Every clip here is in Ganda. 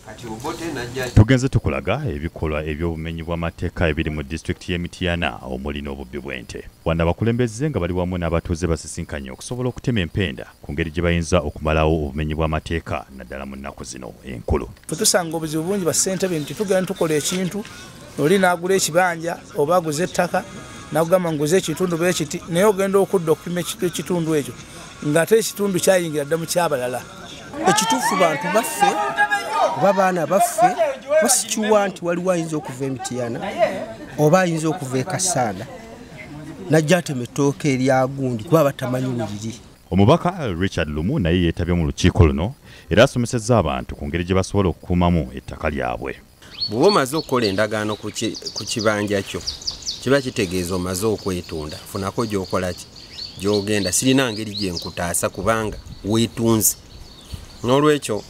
Tugenze tukulaga ebikolwa eby'obumenyi bw'amateeka ebiri mu disitulikiti y'e Mityana omuli n'obubbi bw'ente. Wano abakulembeze nga bali wamu n'abatuuze basisinkanye okusobola okutema empenda ku ngeri gye bayinza okumalawo obumenyi bw'amateeka naddala mu nnaku zino enkulu. Tusanga obuzibu bungi ba ssentebe nti tugenda tukola ekintu oli n'agula ekibanja oba aguze ettaka n'agamba nguze ekitundu bw'ekiti naye ogenda okudda okupima ekitundu ekyo ng'ate ekitundu kyayingira dda mu kyabalala. Ekituufu bantu baffe oba baana baffe basikiwa nti waliwo ayinza okuva e Mityana oba ayinza okuva e Kasaana najja atema ettooke erya gundi kuba batamanyi luliri. Omubaka Richard Lumu naye yeetabye mu lukiiko luno era asomesezza abantu ku ngeri gye basobola okukuumamu ettaka lyabwe. Bw'oba omaze okukola endagaano ku kibanja kyo kiba kitegeeza omaze okwetunda funako gy'okola ki gy'ogenda sirina ngeri gye nkutaasa kubanga weetunze. N'olwekyo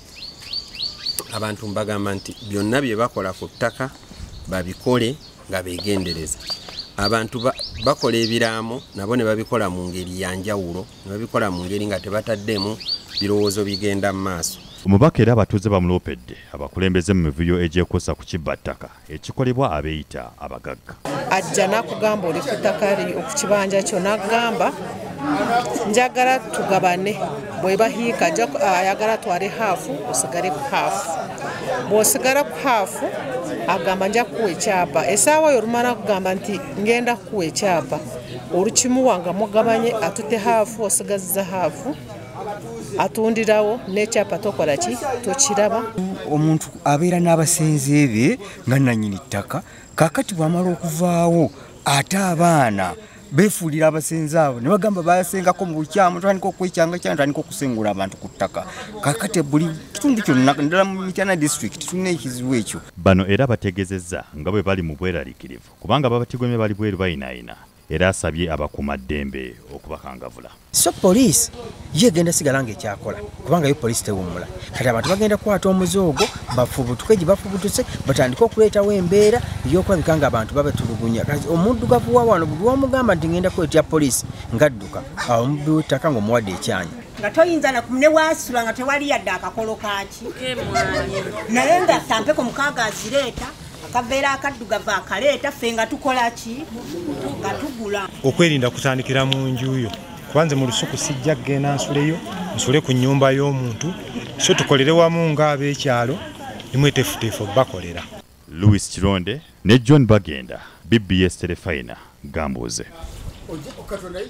abantu mbagamba nti byonna bye bakola ku ttaka babikole nga beegendereza. Abantu bakola ebiraamo nabo ne babikola mu ngeri ya njawulo, ne babikola mu ngeri nga tebataddemu birowoozo bigenda mu maaso. Omubaka era abatuuze bamuloopedde abakulembeze mu mivuyo egyekuusa ku kibbattaka ekikolebwa abeeyita abagagga. Ajja n'akugamba oli ku ttaka ku kibanja kyo n'agamba njagala tugabane bwe bahiika ayagala twale haafu osigale ku haafu. Bw'osigala ku haafu agamba nja kuwa ekyapa essaawa yo olumala kugamba nti ngenda kuwa ekyapa olukimuwa nga mugabanye atute haafu osigazza haafu atundirawo n'ekyapa tokola ki tokiraba. Omuntu abeera n'abasenze be nga nannyini ttaka kaakati bw'amala okuvaawo ate abaana beefuulira abasenze abo ne bagamba basengako mu bukyamu tandika okwekyanga kyana tandika okusengula abantu ku ttaka kaakati buli kitundu kyonna ddala mu Mityana disitulikiti tulina ekizibu ekyo. Bano era bategeezezza nga bwe bali mu bweraliikirivu kubanga babatigomye bali bweru bayinaayina era asabye abakuumaddembe okubakangavula. So poliisi yegenda sigala ng'ekyakola kubanga yo poliisi tewummula. Kati abantu bagenda kukwata omuzoogo bafubutuke gye bafubutuse batandike okuleetawo embeera ey'okulabika nga abantu babatulugunya. Kati omuddugavu wa wano buli wamugamba nti ngenda kwetya poliisi ng'adduka awo omubbi w'ettaka ng'omuwadde ekyanya. Nga toyinza ne waasula nga tewali yadde akakolo kaaki naye nga tampeko mukaaga azireeta akaveera akaddugavu akaleeta ffe nga tukola ki nga tugula. Okwerinda kutandikira mu njuyo kubanze mu lusuku sijja kgenda nsuleyo nsule ku nnyumba y'omuntu so tukolere wamu ng'ab'ekyalo nimweteefuteefu bakolera. Louis Kironde ne John Bagenda, BBS Telefayina, Gambuuze.